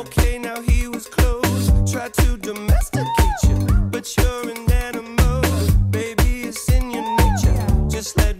Okay, now he was close, tried to domesticate you, but you're an animal, baby, it's in your nature. Just let